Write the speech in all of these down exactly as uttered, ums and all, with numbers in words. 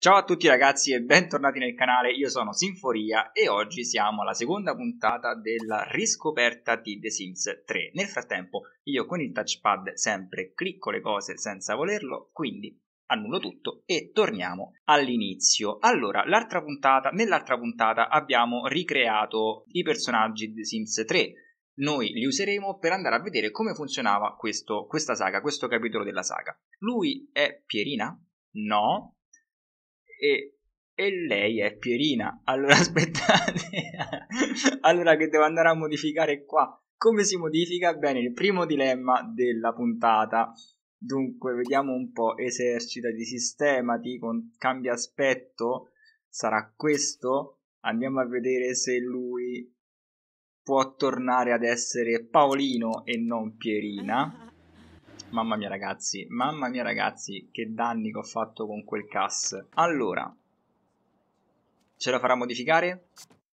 Ciao a tutti ragazzi e bentornati nel canale, io sono Sinforia e oggi siamo alla seconda puntata della riscoperta di The Sims tre. Nel frattempo io con il touchpad sempre clicco le cose senza volerlo, quindi annullo tutto e torniamo all'inizio. Allora, l'altra puntata, nell'altra puntata abbiamo ricreato i personaggi di The Sims tre. Noi li useremo per andare a vedere come funzionava questo, questa saga, questo capitolo della saga. Lui è Pierina? No. E, e lei è Pierina. Allora aspettate. Allora che devo andare a modificare qua. Come si modifica? Bene, il primo dilemma della puntata. Dunque, vediamo un po'. Esercita di sistemati con cambia aspetto. Sarà questo? Andiamo a vedere se lui può tornare ad essere Paolino e non Pierina. Mamma mia ragazzi, mamma mia ragazzi, che danni che ho fatto con quel C A S. Allora, ce la farà modificare?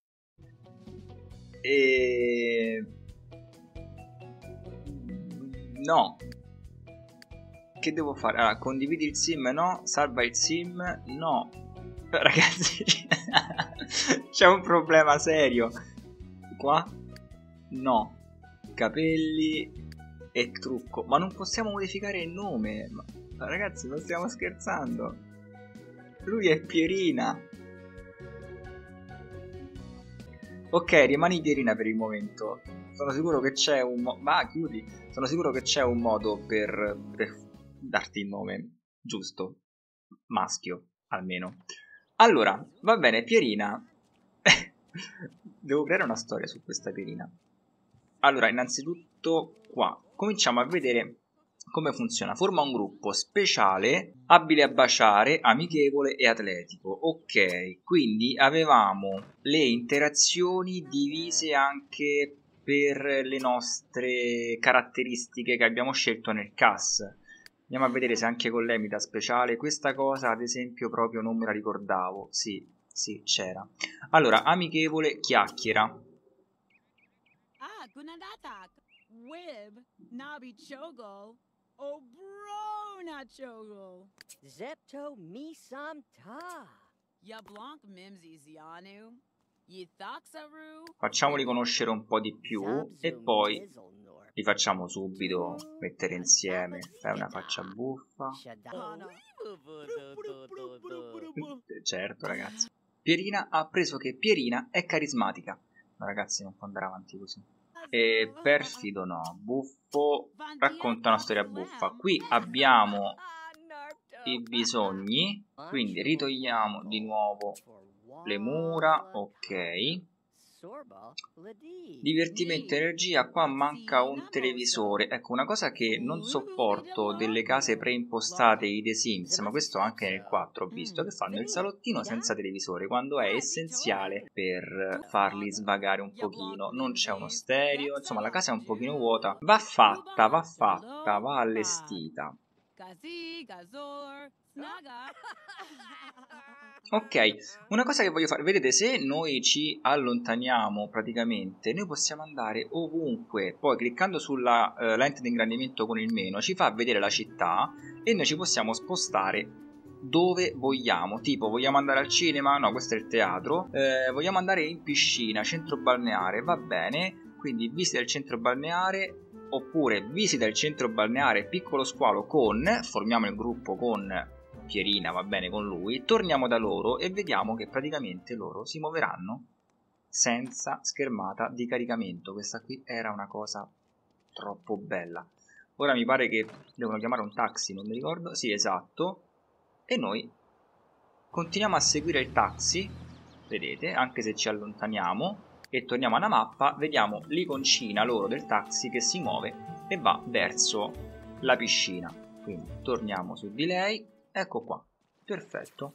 E... no. Che devo fare? Allora, condividi il sim? No. Salva il sim? No. Ragazzi, c'è un problema serio. Qua? No. Capelli... e trucco, ma non possiamo modificare il nome. Ma, ragazzi, non stiamo scherzando. Lui è Pierina. Ok, rimani Pierina per il momento. Sono sicuro che c'è un modo. Ma chiudi. Sono sicuro che c'è un modo per, per darti il nome giusto. Maschio, almeno. Allora, va bene, Pierina. Devo creare una storia su questa Pierina. Allora, innanzitutto qua cominciamo a vedere come funziona. Forma un gruppo speciale, abile a baciare, amichevole e atletico. Ok, quindi avevamo le interazioni divise anche per le nostre caratteristiche che abbiamo scelto nel C A S. Andiamo a vedere se anche con lei mi dà speciale. Questa cosa, ad esempio, proprio non me la ricordavo. Sì, sì, c'era. Allora, amichevole, chiacchiera. Gunadatak, Wib, Nabi Chogol, Obrona Chogol, Zepto mi sam ta. Yablonk Mimsy Zianu, Yithaxaru. Facciamoli conoscere un po' di più e poi li facciamo subito mettere insieme. Fai una faccia buffa. Certo, ragazzi. Pierina ha appreso che Pierina è carismatica. Ma ragazzi, non può andare avanti così. E perfido no, buffo, racconta una storia buffa. Qui abbiamo i bisogni, quindi ritogliamo di nuovo le mura, ok. Divertimento e energia, qua manca un televisore. Ecco, una cosa che non sopporto delle case preimpostate di The Sims, ma questo anche nel quattro ho visto, che fanno il salottino senza televisore, quando è essenziale per farli svagare un pochino. Non c'è uno stereo, insomma la casa è un pochino vuota. Va fatta, va fatta, va allestita. Ok, una cosa che voglio fare, vedete, se noi ci allontaniamo praticamente, noi possiamo andare ovunque, poi cliccando sulla uh, lente di ingrandimento con il meno ci fa vedere la città e noi ci possiamo spostare dove vogliamo, tipo vogliamo andare al cinema, no questo è il teatro, eh, vogliamo andare in piscina, centro balneare, va bene, quindi visita il centro balneare oppure visita il centro balneare piccolo squalo con, formiamo il gruppo con Pierina, va bene con lui, torniamo da loro e vediamo che praticamente loro si muoveranno senza schermata di caricamento. Questa qui era una cosa troppo bella. Ora mi pare che devono chiamare un taxi, non mi ricordo, sì esatto, e noi continuiamo a seguire il taxi, vedete, anche se ci allontaniamo e torniamo alla mappa, vediamo l'iconcina loro del taxi che si muove e va verso la piscina. Quindi torniamo su di lei. Ecco qua, perfetto.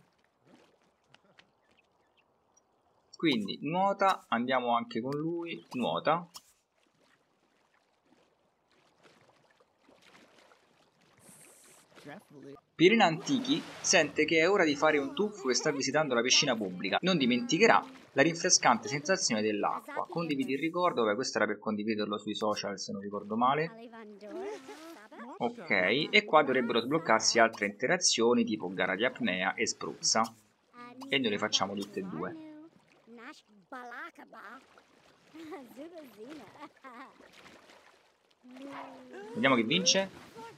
Quindi nuota, andiamo anche con lui, nuota. Pierina Antichi sente che è ora di fare un tuffo e sta visitando la piscina pubblica. Non dimenticherà la rinfrescante sensazione dell'acqua. Condividi il ricordo, beh questo era per condividerlo sui social se non ricordo male. Ok, e qua dovrebbero sbloccarsi altre interazioni tipo gara di apnea e spruzza. e noi le facciamo tutte e due. Vediamo chi vince.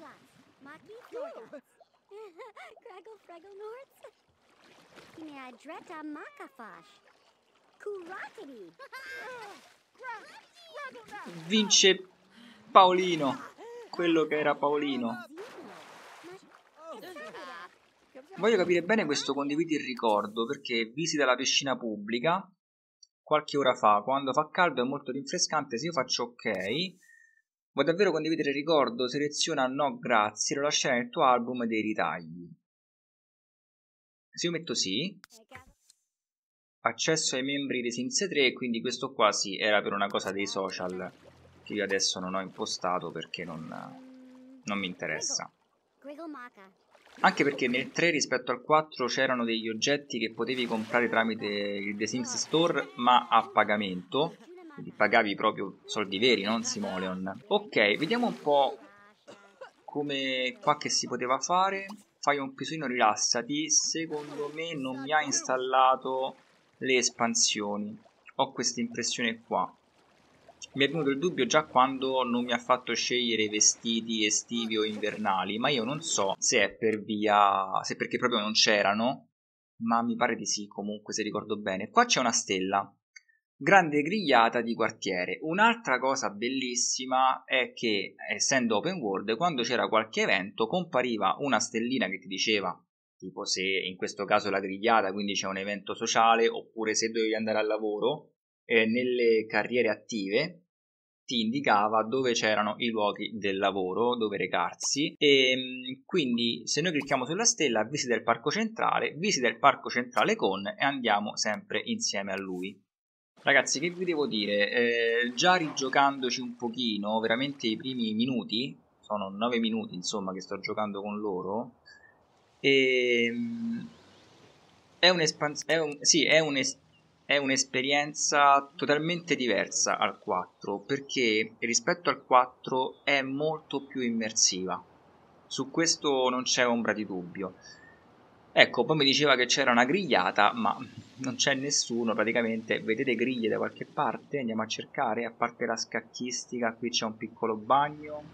Vince Paolino, quello che era Paolino. Voglio capire bene questo condividi il ricordo, perché visita la piscina pubblica qualche ora fa, quando fa caldo è molto rinfrescante. Se io faccio ok, vuoi davvero condividere il ricordo? Seleziona no grazie, lo lascerai nel tuo album dei ritagli. Se io metto sì, accesso ai membri di Sims tre, quindi questo qua sì, era per una cosa dei social che io adesso non ho impostato perché non, non mi interessa. Anche perché nel tre rispetto al quattro c'erano degli oggetti che potevi comprare tramite il The Sims Store, ma a pagamento, quindi pagavi proprio soldi veri, non simoleon. Ok, vediamo un po' come qua che si poteva fare. Fai un pisino, rilassati. Secondo me non mi ha installato le espansioni, ho questa impressione qua. Mi è venuto il dubbio già quando non mi ha fatto scegliere vestiti estivi o invernali, ma io non so se è per via, se perché proprio non c'erano, ma mi pare di sì, comunque se ricordo bene. Qua c'è una stella, grande grigliata di quartiere. Un'altra cosa bellissima è che, essendo open world, quando c'era qualche evento compariva una stellina che ti diceva, tipo se in questo caso la grigliata, quindi c'è un evento sociale, oppure se dovevi andare al lavoro, eh, nelle carriere attive ti indicava dove c'erano i luoghi del lavoro, dove recarsi, e quindi se noi clicchiamo sulla stella visita il parco centrale, visita il parco centrale con e andiamo sempre insieme a lui. Ragazzi, che vi devo dire, eh, già rigiocandoci un pochino, veramente i primi minuti, sono nove minuti insomma che sto giocando con loro, e è un'espansione, è un, sì, è un'es- è un'esperienza totalmente diversa al quattro, perché rispetto al quattro è molto più immersiva. Su questo non c'è ombra di dubbio. Ecco, poi mi diceva che c'era una grigliata, ma non c'è nessuno praticamente. Vedete griglie da qualche parte? Andiamo a cercare, a parte la scacchistica, qui c'è un piccolo bagno.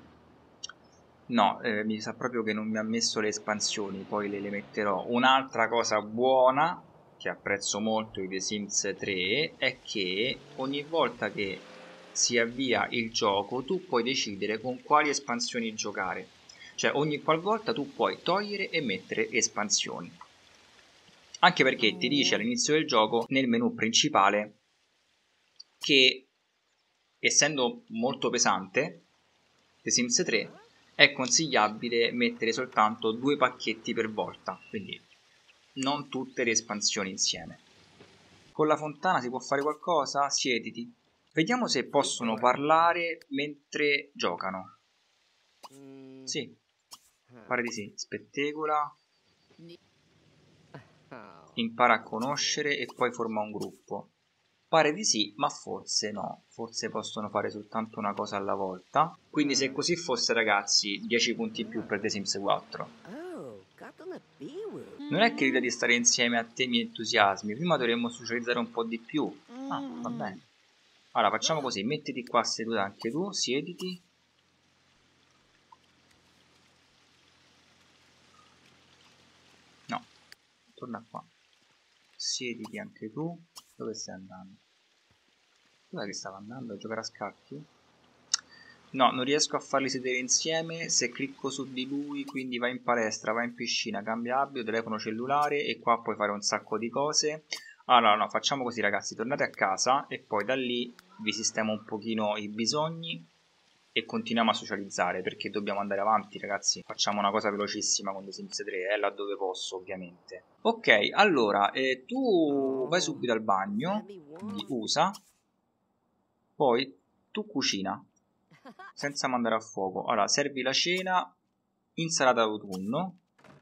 No, eh, mi sa proprio che non mi ha messo le espansioni, poi le, le metterò. Un'altra cosa buona che apprezzo molto di The Sims tre è che ogni volta che si avvia il gioco tu puoi decidere con quali espansioni giocare, cioè ogni qualvolta tu puoi togliere e mettere espansioni, anche perché ti dice all'inizio del gioco nel menu principale che, essendo molto pesante The Sims tre, è consigliabile mettere soltanto due pacchetti per volta, quindi non tutte le espansioni insieme. Con la fontana si può fare qualcosa? Siediti. Vediamo se possono parlare mentre giocano. Sì, pare di sì. Spettegola, impara a conoscere e poi forma un gruppo. Pare di sì, ma forse no. Forse possono fare soltanto una cosa alla volta. Quindi se così fosse, ragazzi, dieci punti in più per The Sims quattro. Non è che l'idea di stare insieme a te mi entusiasmi. Prima dovremmo socializzare un po' di più. Ah, va bene. Allora, facciamo così. Mettiti qua seduta anche tu. Siediti. No. Torna qua. Siediti anche tu. Dove stai andando? Dov'è che stava andando? A giocare a scacchi? No, non riesco a farli sedere insieme. Se clicco su di lui, quindi va in palestra, va in piscina, cambia abito, telefono cellulare, e qua puoi fare un sacco di cose. Allora, no, facciamo così, ragazzi, tornate a casa e poi da lì vi sistemo un pochino i bisogni e continuiamo a socializzare, perché dobbiamo andare avanti, ragazzi. Facciamo una cosa velocissima con The Sims tre, eh, laddove posso, ovviamente. Ok, allora, eh, tu vai subito al bagno, quindi usa, poi tu cucina senza mandare a fuoco. Allora, servi la cena, insalata d'autunno.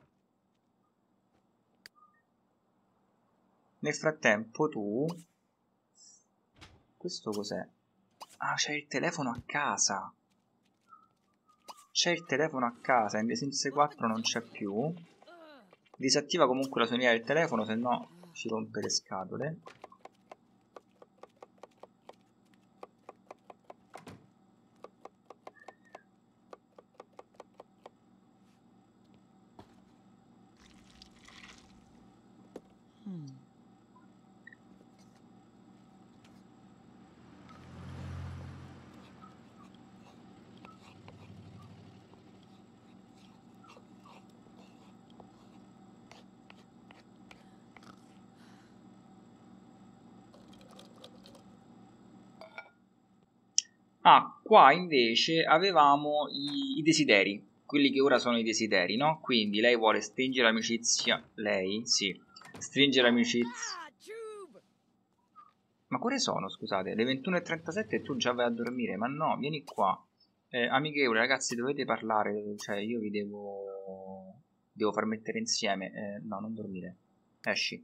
Nel frattempo tu... Questo cos'è? Ah, c'è il telefono a casa. C'è il telefono a casa, in The Sims quattro non c'è più. Disattiva comunque la suoneria del telefono, se no ci rompe le scatole. Ah, qua invece avevamo i, i desideri, quelli che ora sono i desideri, no? Quindi lei vuole stringere amicizia, lei? Sì, stringere amicizia. Ma quali sono, scusate? Le ventuno e trentasette e tu già vai a dormire, ma no, vieni qua. Eh, amichevole, ragazzi, dovete parlare, cioè io vi devo... devo far mettere insieme. Eh, no, non dormire. Esci.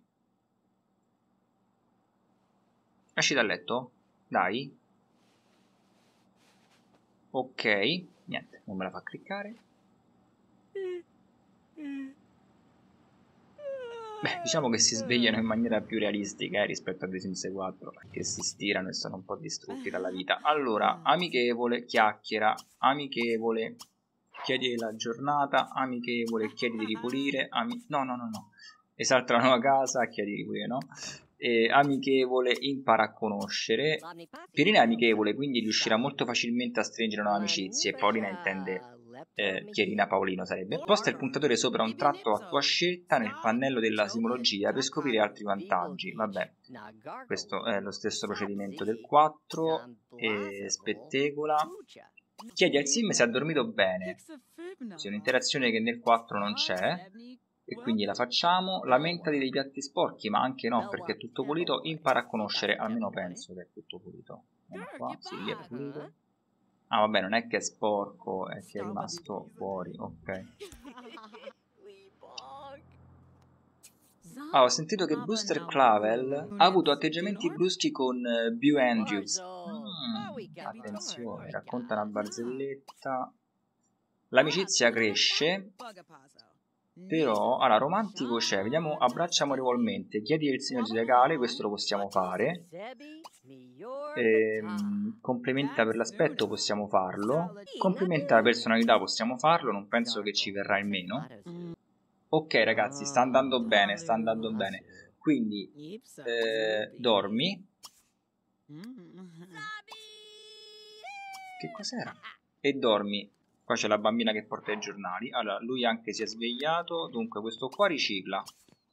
Esci dal letto? Dai. Ok, niente, non me la fa cliccare. Beh, diciamo che si svegliano in maniera più realistica eh, rispetto a The Sims quattro, che si stirano e sono un po' distrutti dalla vita. Allora, amichevole, chiacchiera, amichevole, chiedi la giornata, amichevole, chiedi di ripulire, ami... no, no, no, no, esalta la nuova casa, chiedi di ripulire, no? E, amichevole, impara a conoscere. Pierina è amichevole, quindi riuscirà molto facilmente a stringere nuove amicizie. Paolina intende eh, Pierina Paolino sarebbe. Sposta il puntatore sopra un tratto a tua scelta nel pannello della simologia per scoprire altri vantaggi. Vabbè, questo è lo stesso procedimento del quattro. E spettegola. Chiedi al sim se ha dormito bene. Sì, un'interazione che nel quattro non c'è. E quindi la facciamo. Lamentati dei piatti sporchi, ma anche no, perché è tutto pulito. Impara a conoscere, almeno penso che è tutto pulito. Andiamo qua, sì, lì è pulito. Ah, vabbè, non è che è sporco, è che è rimasto fuori, ok. Ah, ho sentito che Booster Clavel ha avuto atteggiamenti bruschi con uh, Bew Andrews. Mm, attenzione, racconta una barzelletta. L'amicizia cresce. Però, allora, romantico c'è, vediamo, abbraccia amorevolmente, chiedi il segno zodiacale, questo lo possiamo fare. Ehm, complimenta per l'aspetto, possiamo farlo. Complimenta la personalità, possiamo farlo, non penso che ci verrà in meno. Ok ragazzi, sta andando bene, sta andando bene. Quindi, eh, dormi. Che cos'era? E dormi. Qua c'è la bambina che porta i giornali. Allora, lui anche si è svegliato. Dunque, questo qua ricicla.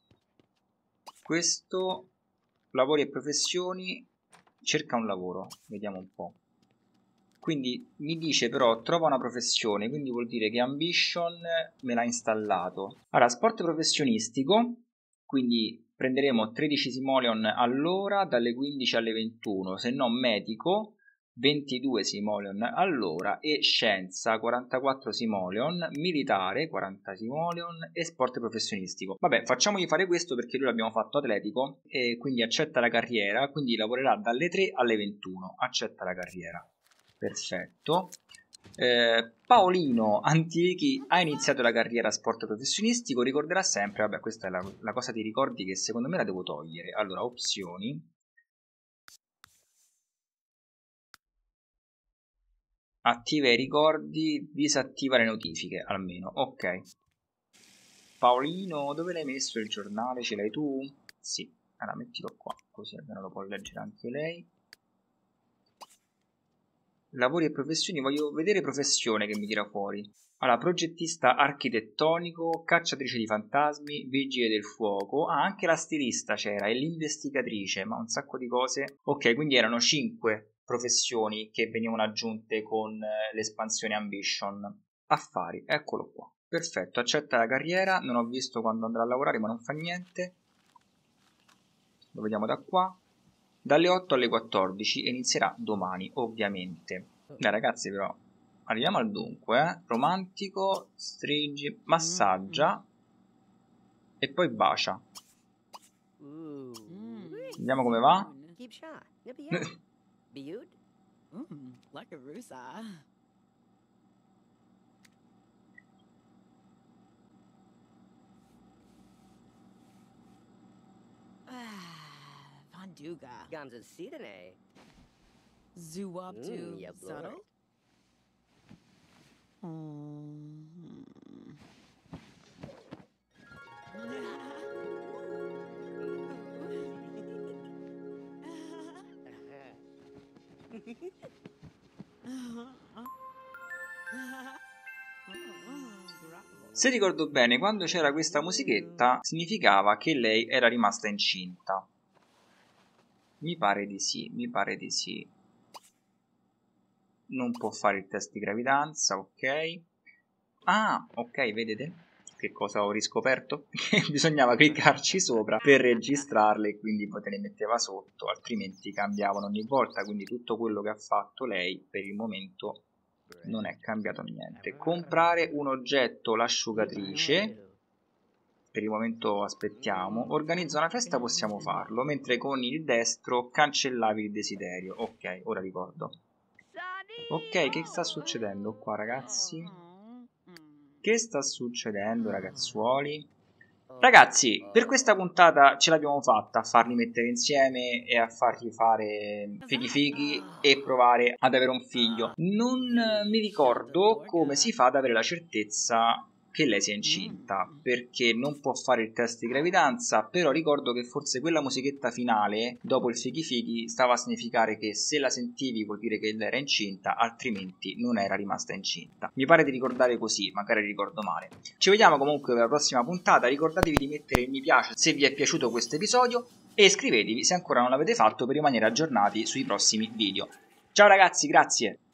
Questo, lavori e professioni, cerca un lavoro. Vediamo un po'. Quindi mi dice però, trova una professione. Quindi vuol dire che Ambition me l'ha installato. Allora, sport professionistico. Quindi prenderemo tredici simoleon all'ora, dalle quindici alle ventuno. Se no, medico. ventidue simoleon all'ora e scienza quarantaquattro simoleon, militare quaranta simoleon e sport professionistico. Vabbè, facciamogli fare questo perché lui l'abbiamo fatto atletico e quindi accetta la carriera, quindi lavorerà dalle tre alle ventuno, accetta la carriera. Perfetto. Eh, Paolino Antichi ha iniziato la carriera sport professionistico, ricorderà sempre, vabbè questa è la, la cosa di ricordi che secondo me la devo togliere. Allora, opzioni. Attiva i ricordi, disattiva le notifiche, almeno, ok. Paolino, dove l'hai messo il giornale? Ce l'hai tu? Sì, allora mettilo qua, così almeno lo può leggere anche lei. Lavori e professioni, voglio vedere professione che mi tira fuori. Allora, progettista architettonico, cacciatrice di fantasmi, vigile del fuoco, ah, anche la stilista c'era, e l'investigatrice, ma un sacco di cose. Ok, quindi erano cinque professioni che venivano aggiunte con eh, l'espansione Ambition. Affari, eccolo qua. Perfetto, accetta la carriera, non ho visto quando andrà a lavorare, ma non fa niente. Lo vediamo da qua. Dalle otto alle quattordici e inizierà domani, ovviamente. Dai ragazzi, però, arriviamo al dunque, eh? Romantico, stringi, massaggia e poi bacia. Vediamo come va. Vanduga. Gamza Sidane. Zuwabtu Mm, yeah, subtle. Lord. Hmm. Se ricordo bene, quando c'era questa musichetta significava che lei era rimasta incinta. Mi pare di sì, mi pare di sì. Non può fare il test di gravidanza, ok. Ah, ok, vedete che cosa ho riscoperto? Che bisognava cliccarci sopra per registrarle e quindi poi te le metteva sotto, altrimenti cambiavano ogni volta, quindi tutto quello che ha fatto lei per il momento non è cambiato niente. Comprare un oggetto, l'asciugatrice. Per il momento aspettiamo. Organizza una festa, possiamo farlo, mentre con il destro cancellavi il desiderio. Ok, ora ricordo. Ok, che sta succedendo qua, ragazzi? Che sta succedendo, ragazzuoli? Ragazzi, per questa puntata ce l'abbiamo fatta a farli mettere insieme e a fargli fare fighi fighi e provare ad avere un figlio. Non mi ricordo come si fa ad avere la certezza che lei sia incinta, perché non può fare il test di gravidanza, però ricordo che forse quella musichetta finale, dopo il fighi fighi, stava a significare che se la sentivi vuol dire che lei era incinta, altrimenti non era rimasta incinta. Mi pare di ricordare così, magari ricordo male. Ci vediamo comunque per la prossima puntata, ricordatevi di mettere il mi piace se vi è piaciuto questo episodio e iscrivetevi se ancora non l'avete fatto per rimanere aggiornati sui prossimi video. Ciao ragazzi, grazie!